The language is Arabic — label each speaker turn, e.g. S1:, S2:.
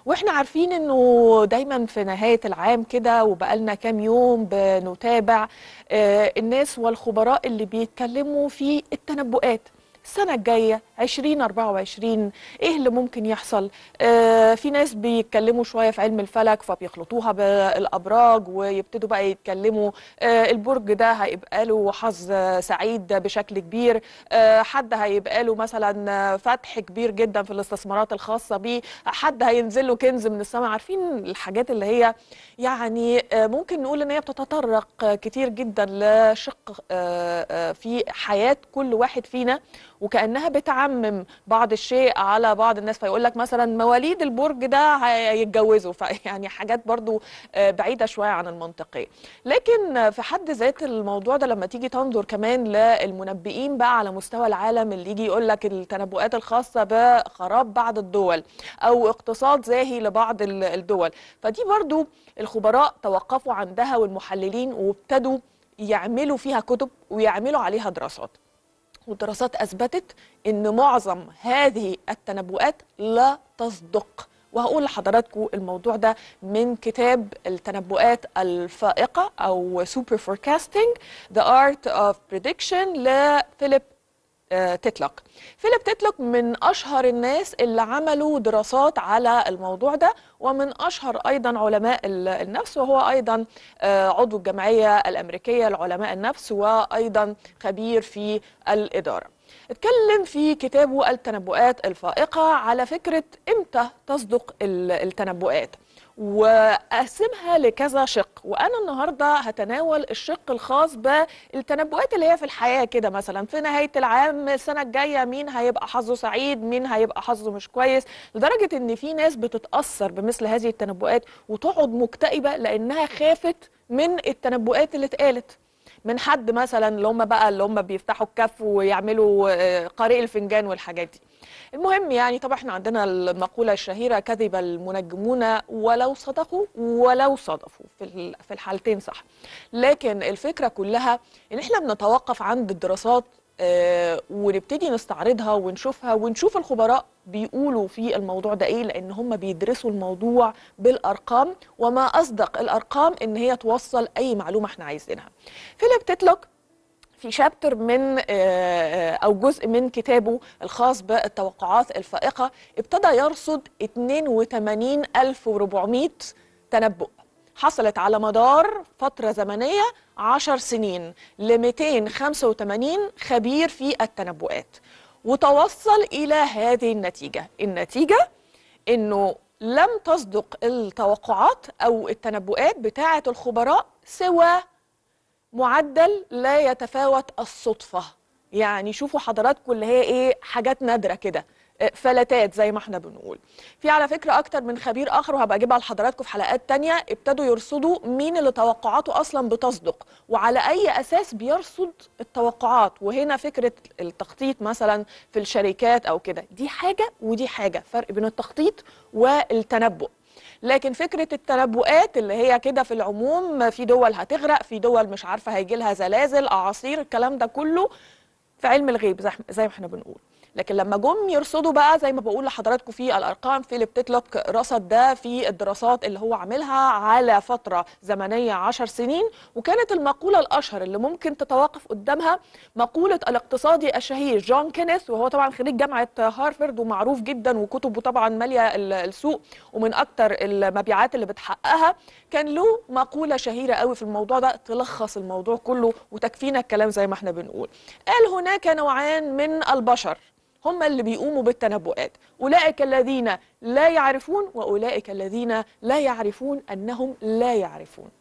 S1: واحنا عارفين انه دايما في نهاية العام كده وبقالنا كام يوم بنتابع الناس والخبراء اللي بيتكلموا في التنبؤات. السنة الجاية 2024 ايه اللي ممكن يحصل؟ في ناس بيتكلموا شوية في علم الفلك فبيخلطوها بالأبراج ويبتدوا بقى يتكلموا البرج ده هيبقى له حظ سعيد بشكل كبير، حد هيبقى له مثلا فتح كبير جدا في الاستثمارات الخاصة بيه، حد هينزل له كنز من السماء. عارفين الحاجات اللي هي يعني ممكن نقول ان هي بتتطرق كتير جدا لشق في حياة كل واحد فينا، وكأنها بتعمم بعض الشيء على بعض الناس. فيقول لك مثلا مواليد البرج ده هيتجوزوا، فيعني حاجات برضو بعيدة شوية عن المنطقية. لكن في حد ذات الموضوع ده لما تيجي تنظر كمان للمنبئين بقى على مستوى العالم اللي يجي يقول لك التنبؤات الخاصة بخراب بعض الدول أو اقتصاد زاهي لبعض الدول، فدي برضو الخبراء توقفوا عندها والمحللين وابتدوا يعملوا فيها كتب ويعملوا عليها دراسات. والدراسات أثبتت أن معظم هذه التنبؤات لا تصدق. وهقول لحضراتكم الموضوع ده من كتاب التنبؤات الفائقة أو Super Forecasting The Art of Prediction لفيليب تيتلوك. فيليب تيتلوك من أشهر الناس اللي عملوا دراسات على الموضوع ده، ومن أشهر أيضا علماء النفس، وهو أيضا عضو الجمعية الأمريكية لعلماء النفس وأيضا خبير في الإدارة. اتكلم في كتابه التنبؤات الفائقة على فكرة إمتى تصدق التنبؤات، وأقسمها لكذا شق. وأنا النهاردة هتناول الشق الخاص بالتنبؤات اللي هي في الحياة كده، مثلا في نهاية العام السنة الجاية مين هيبقى حظه سعيد، مين هيبقى حظه مش كويس، لدرجة إن في ناس بتتأثر بمثل هذه التنبؤات وتقعد مكتئبة لأنها خافت من التنبؤات اللي اتقالت من حد مثلا اللي هم بيفتحوا الكف ويعملوا قارئ الفنجان والحاجات دي. المهم يعني طبعا احنا عندنا المقولة الشهيرة كذب المنجمون ولو صدقوا ولو صدفوا، في الحالتين صح. لكن الفكرة كلها ان احنا بنتوقف عند الدراسات ونبتدي نستعرضها ونشوفها ونشوف الخبراء بيقولوا في الموضوع ده ايه، لان هم بيدرسوا الموضوع بالارقام، وما اصدق الارقام ان هي توصل اي معلومة احنا عايزينها. فيليب تيتلوك في شابتر من أو جزء من كتابه الخاص بالتوقعات الفائقة ابتدى يرصد 82,400 تنبؤ حصلت على مدار فترة زمنية 10 سنين ل 285 خبير في التنبؤات، وتوصل إلى هذه النتيجة إنه لم تصدق التوقعات أو التنبؤات بتاعة الخبراء سوى معدل لا يتفاوت الصدفة. يعني شوفوا حضراتكم اللي هي ايه، حاجات نادرة كده، فلتات زي ما احنا بنقول. في على فكرة اكتر من خبير اخر وهبقى اجيبها لحضراتكم في حلقات تانية ابتدوا يرصدوا مين اللي توقعاته اصلا بتصدق وعلى اي اساس بيرصد التوقعات. وهنا فكرة التخطيط مثلا في الشركات او كده، دي حاجة ودي حاجة، فرق بين التخطيط والتنبؤ. لكن فكرة التنبؤات اللي هي كده في العموم، في دول هتغرق، في دول مش عارفة هيجي لها زلازل، أعاصير، الكلام ده كله في علم الغيب زي ما احنا بنقول. لكن لما جم يرصدوا بقى زي ما بقول لحضراتكم في الارقام، فيليب تيتلوك رصد ده في الدراسات اللي هو عاملها على فتره زمنيه 10 سنين. وكانت المقوله الاشهر اللي ممكن تتوقف قدامها مقوله الاقتصادي الشهير جون كينيث، وهو طبعا خريج جامعه هارفارد ومعروف جدا وكتبه طبعا ماليه السوق ومن اكتر المبيعات اللي بتحققها. كان له مقوله شهيره قوي في الموضوع ده تلخص الموضوع كله وتكفينا الكلام زي ما احنا بنقول. قال هناك نوعان من البشر هم اللي بيقوموا بالتنبؤات، أولئك الذين لا يعرفون وأولئك الذين لا يعرفون أنهم لا يعرفون.